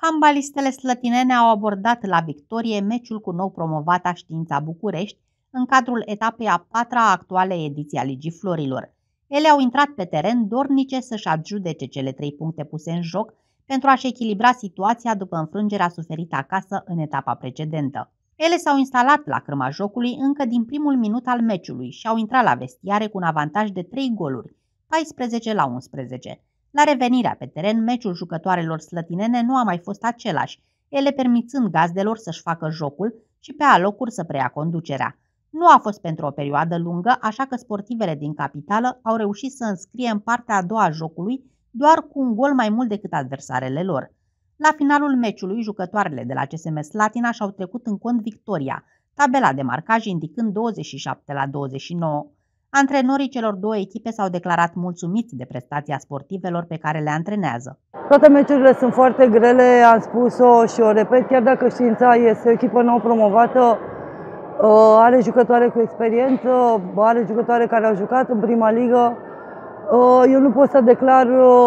Handbalistele slătinene au abordat la victorie meciul cu nou promovata Știința București în cadrul etapei a patra actuale ediții a Ligii Florilor. Ele au intrat pe teren dornice să-și adjudece cele 3 puncte puse în joc pentru a-și echilibra situația după înfrângerea suferită acasă în etapa precedentă. Ele s-au instalat la crâma jocului încă din primul minut al meciului și au intrat la vestiare cu un avantaj de 3 goluri, 14-11. La revenirea pe teren, meciul jucătoarelor slătinene nu a mai fost același, ele permițând gazdelor să-și facă jocul și pe alocuri să preia conducerea. Nu a fost pentru o perioadă lungă, așa că sportivele din capitală au reușit să înscrie în partea a doua a jocului doar cu un gol mai mult decât adversarele lor. La finalul meciului, jucătoarele de la CSM Slatina și-au trecut în cont victoria, tabela de marcaj indicând 27-29. Antrenorii celor două echipe s-au declarat mulțumiți de prestația sportivelor pe care le antrenează. Toate meciurile sunt foarte grele, am spus-o și o repet, chiar dacă Știința este o echipă nou promovată, are jucătoare cu experiență, are jucătoare care au jucat în prima ligă. Eu nu pot să declar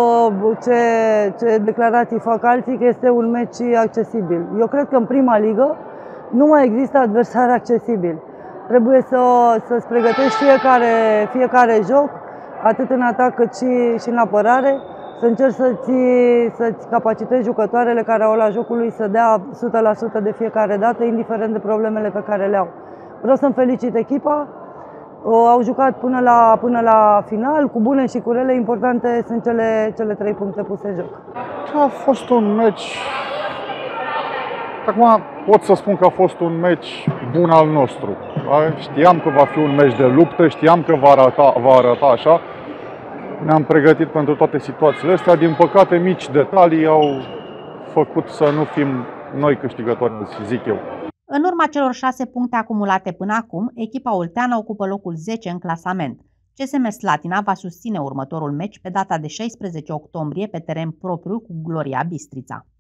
ce declarații fac alții, că este un meci accesibil. Eu cred că în prima ligă nu mai există adversari accesibili. Trebuie să-ți pregătești fiecare joc, atât în atac cât și în apărare, să încerci să-ți capacitezi jucătoarele care au la jocului să dea 100% de fiecare dată, indiferent de problemele pe care le au. Vreau să-mi felicit echipa, au jucat până la final, cu bune și cu rele, importante sunt cele 3 puncte puse în joc. A fost un meci. Acum pot să spun că a fost un meci bun al nostru. Știam că va fi un meci de luptă, știam că va arăta așa. Ne-am pregătit pentru toate situațiile astea. Din păcate, mici detalii au făcut să nu fim noi câștigători, zic eu. În urma celor 6 puncte acumulate până acum, echipa olteană ocupă locul 10 în clasament. CSM Slatina va susține următorul meci pe data de 16 octombrie pe teren propriu cu Gloria Bistrița.